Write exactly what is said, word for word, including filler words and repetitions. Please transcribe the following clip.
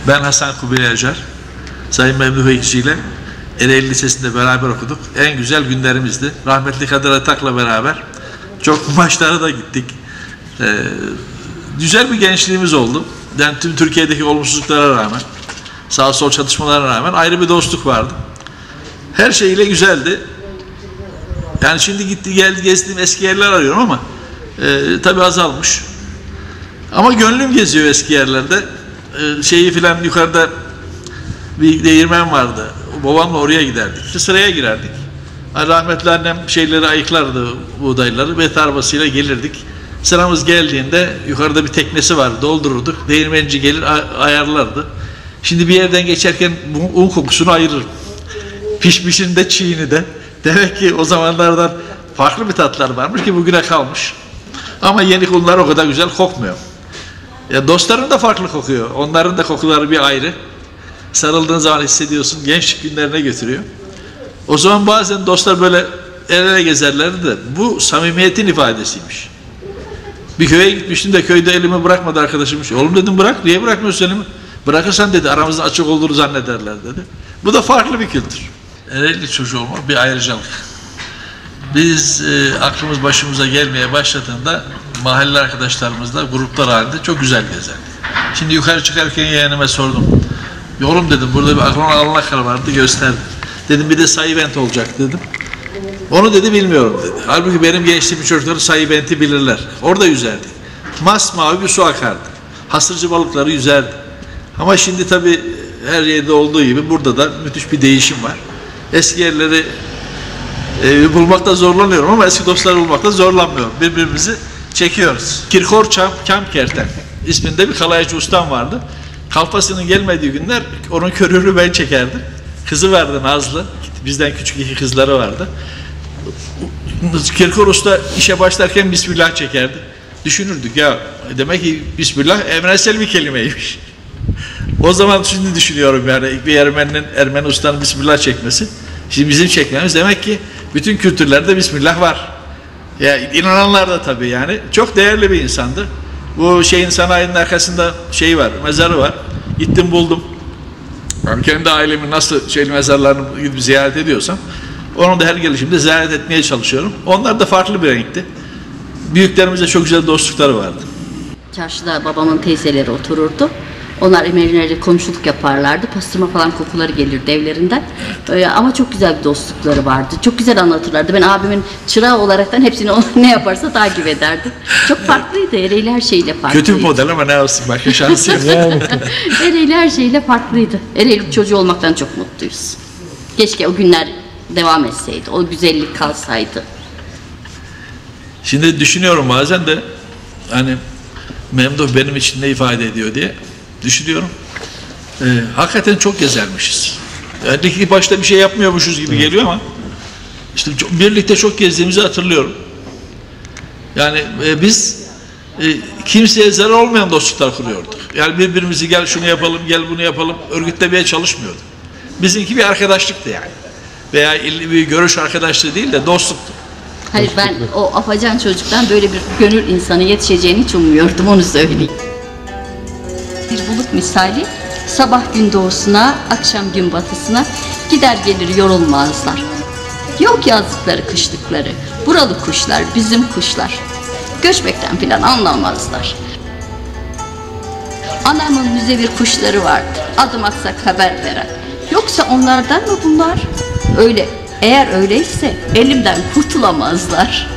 Ben Hasan Kubilay Acar, Sayın Memduh Ekşi ile Ereğli Lisesi'nde beraber okuduk. En güzel günlerimizdi. Rahmetli Kadir Atak'la beraber çok maçlara da gittik. Ee, güzel bir gençliğimiz oldu. Yani tüm Türkiye'deki olumsuzluklara rağmen, sağ sol çatışmalara rağmen ayrı bir dostluk vardı. Her şeyiyle güzeldi. Yani şimdi gitti geldi gezdiğim eski yerler arıyorum ama e, tabii azalmış. Ama gönlüm geziyor eski yerlerde. E, şeyi filan yukarıda bir değirmen vardı. Babamla oraya giderdik. İşte sıraya girerdik. Rahmetli annem şeyleri ayıklardı, buğdayları. Bet arabasıyla gelirdik. Sıramız geldiğinde yukarıda bir teknesi vardı. Doldururduk. Değirmenci gelir ayarlardı. Şimdi bir yerden geçerken un kokusunu ayırırım. Pişmişini de çiğini de. Demek ki o zamanlardan farklı bir tatlar varmış ki bugüne kalmış. Ama yeni unlar o kadar güzel kokmuyor. Ya dostların da farklı kokuyor. Onların da kokuları bir ayrı. Sarıldığın zaman hissediyorsun. Gençlik günlerine götürüyor. O zaman bazen dostlar böyle el ele gezerlerdi de bu samimiyetin ifadesiymiş. Bir köye gitmiştim de köyde elimi bırakmadı arkadaşımmış. Oğlum dedim bırak. Niye bırakmıyorsun elimi? Bırakırsan dedi aramızda açık olduğunu zannederler dedi. Bu da farklı bir kültür. Ereğli çocuğu olmak bir ayrıcalık. Biz e, aklımız başımıza gelmeye başladığında mahalle arkadaşlarımızla gruplar halinde çok güzel gezerdik. Şimdi yukarı çıkarken yeğenime sordum. Oğlum dedim burada bir aklına alınaklar vardı gösterdi. Dedim bir de sayı bent olacak dedim. Onu dedi bilmiyorum dedi. Halbuki benim gençliğim çocukları sayı benti bilirler. Orada yüzerdik. Masmavi bir su akardı. Hasırcı balıkları yüzerdi. Ama şimdi tabii her yerde olduğu gibi burada da müthiş bir değişim var. Eski yerleri e, bulmakta zorlanıyorum ama eski dostları bulmakta zorlanmıyorum. Birbirimizi çekiyoruz. Kirkor Kamkerten isminde bir kalaycı ustam vardı. Kalfasının gelmediği günler onun körüğünü ben çekerdim. Kızı vardı Nazlı. Bizden küçük iki kızları vardı. Kirkor usta işe başlarken Bismillah çekerdi. Düşünürdük ya demek ki Bismillah evrensel bir kelimeymiş. O zaman şimdi düşünüyorum yani bir Ermeninin Ermeni ustanın Bismillah çekmesi. Şimdi bizim çekmemiz demek ki bütün kültürlerde Bismillah var. Ya inananlar da tabii yani çok değerli bir insandı. Bu şeyin sanayinin arkasında şey var, mezarı var. Gittim buldum. Ben kendi ailemin nasıl şey mezarlarını gidip ziyaret ediyorsam onu da her gelişimde ziyaret etmeye çalışıyorum. Onlar da farklı bir renkti. Büyüklerimizle çok güzel dostlukları vardı. Çarşıda babamın teyzeleri otururdu. Onlar emellerle komşuluk yaparlardı. Pastırma falan kokuları gelirdi evlerinden. Ee, ama çok güzel bir dostlukları vardı. Çok güzel anlatırlardı. Ben abimin çırağı olaraktan hepsini o ne yaparsa takip ederdim. Çok farklıydı. Ereğli her şeyle farklıydı. Kötü bir model ama ne olsun başka şansı yok. Ereğli her şeyle farklıydı. Ereğli çocuğu olmaktan çok mutluyuz. Keşke o günler devam etseydi. O güzellik kalsaydı. Şimdi düşünüyorum bazen de hani Memduh benim için ne ifade ediyor diye düşünüyorum. Ee, hakikaten çok gezermişiz. Yani ilk başta bir şey yapmıyormuşuz gibi geliyor ama işte çok, birlikte çok gezdiğimizi hatırlıyorum. Yani e, biz e, kimseye zarar olmayan dostluklar kuruyorduk. Yani birbirimizi gel şunu yapalım, gel bunu yapalım örgütlemeye çalışmıyorduk. Bizimki bir arkadaşlıktı yani. Veya bir görüş arkadaşlığı değil de dostluktu. Hayır ben o afacan çocuktan böyle bir gönül insanı yetişeceğini hiç ummuyordum onu söyleyeyim. Bir bulut misali sabah gün doğusuna, akşam gün batısına gider gelir yorulmazlar. Yok yazlıkları kışlıkları, buralı kuşlar bizim kuşlar. Göçmekten filan anlamazlar. Anamın müzevir kuşları vardı, adım atsak haber veren. Yoksa onlardan mı bunlar? Öyle, eğer öyleyse elimden kurtulamazlar.